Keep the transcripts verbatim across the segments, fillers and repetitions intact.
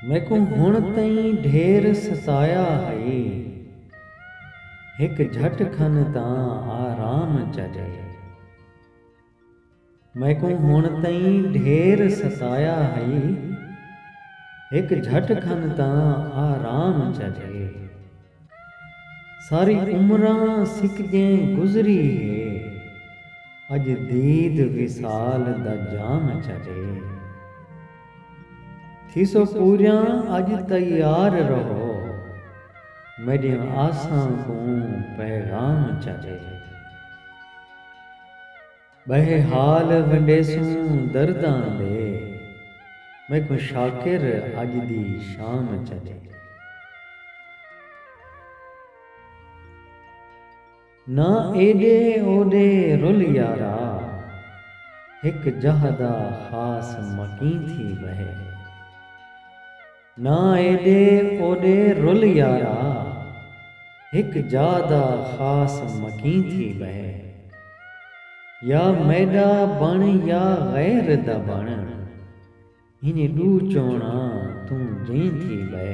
मैको हुण तई ढेर सताया है, हिक झट खन तां आराम चढ़े। मैको हुण तई ढेर सताया है, हिक झट खन तां आराम चढ़े। सारी उम्रां सिकजें गुजरी है, अज दीद विसाल दा जाम चढ़े। थीसो पूरियां अज तैयार रहो, मेरी आसां को पैगाम चढ़े। बहे हाल वंडेसूं दर्दां दे, मैको शाकिर अज दी शाम चढ़े। ना एडे ओडे रुल यारा, हिक जहदा खास मकीं थी बहे। ना एडे ओडे रुल यारा, हिक जादा खास मकीं थी बहे। या मैडा बण या गैर दा बण, हिन डू चोणा तू जें थी बहे।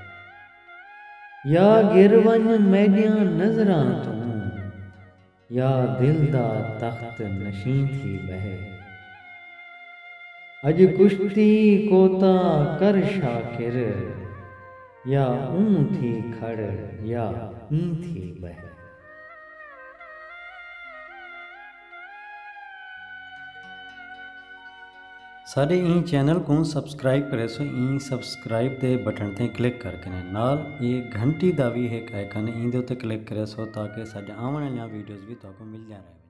या गिरवन मैडियां नजरां तू, या दिल दा तख्त नशीं थी बहे। अज कुश्ती कोता कर शाकिर, या ऊं थी खड़ या ई थी बहे। साडे ई चैनल को सबसक्राइब करे सो ई सबसक्राइब दे बटन ते क्लिक करके नाल ये घंटी दा भी एक आइकन इंदे उत्ते क्लिक करे सो ताकि साडे आने वाली वीडियोज़ भी तुहानू मिल जाए।